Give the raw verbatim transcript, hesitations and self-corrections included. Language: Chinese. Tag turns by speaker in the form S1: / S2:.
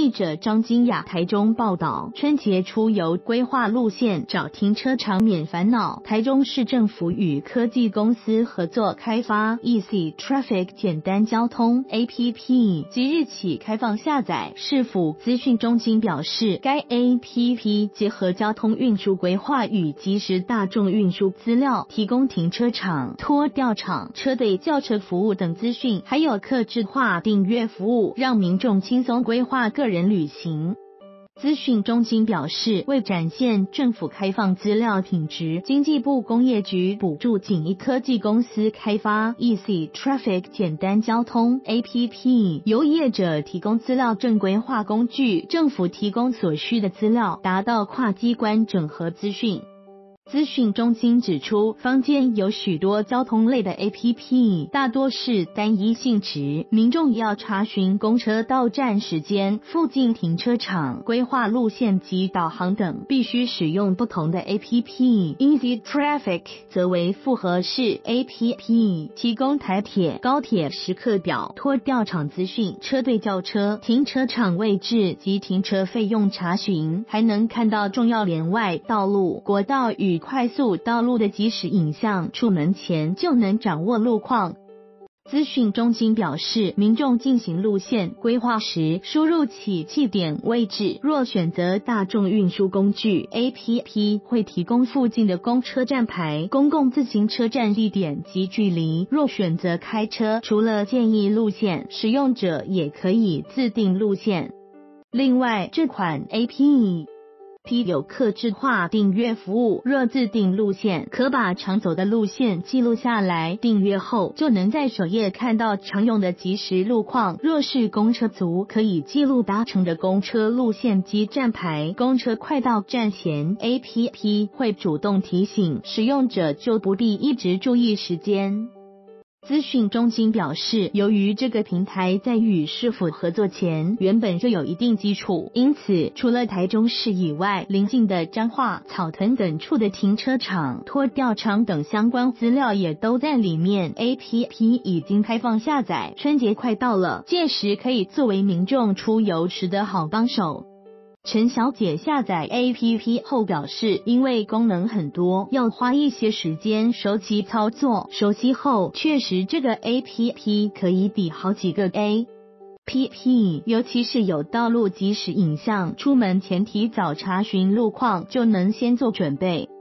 S1: 记者张金雅台中报道，春节出游规划路线，找停车场免烦恼。台中市政府与科技公司合作开发 Easy Traffic 简单交通 A P P， 即日起开放下载。市府资讯中心表示，该 A P P 结合交通运输规划与即时大众运输资料，提供停车场、拖吊场、车队叫车服务等资讯，还有客制化订阅服务，让民众轻松规划个人旅行。资讯中心表示，为展现政府开放资料品质，经济部工业局补助锦一科技公司开发 Easy Traffic 简单交通 A P P， 由业者提供资料正规化工具，政府提供所需的资料，达到跨机关整合资讯。资讯中心指出，坊间有许多交通类的 A P P， 大多是单一性质，民众要查询公车到站时间、附近停车场、规划路线及导航等，必须使用不同的 A P P。Easy Traffic 则为复合式 A P P， 提供台铁、高铁时刻表、拖吊场资讯、车队叫车、停车场位置及停车费用查询，还能看到重要连外道路、国道与快速道路的即时影像，出门前就能掌握路况。资讯中心表示，民众进行路线规划时，输入起讫点位置，若选择大众运输工具 A P P 会提供附近的公车站牌、公共自行车站地点及距离。若选择开车，除了建议路线，使用者也可以自定路线。另外，这款 A P P有客制化订阅服务，若自定路线，可把常走的路线记录下来，订阅后就能在首页看到常用的即时路况。若是公车族，可以记录搭乘的公车路线及站牌，公车快到站前 A P P 会主动提醒，使用者就不必一直注意时间。资讯中心表示，由于这个平台在与市府合作前原本就有一定基础，因此除了台中市以外，邻近的彰化、草屯等处的停车场、拖吊场等相关资料也都在里面。 A P P 已经开放下载，春节快到了，届时可以作为民众出游时的好帮手。陈小姐下载 A P P 后表示，因为功能很多，要花一些时间熟悉操作，熟悉后确实这个 A P P 可以比好几个 A P P， 尤其是有道路即时影像，出门前提早查询路况就能先做准备。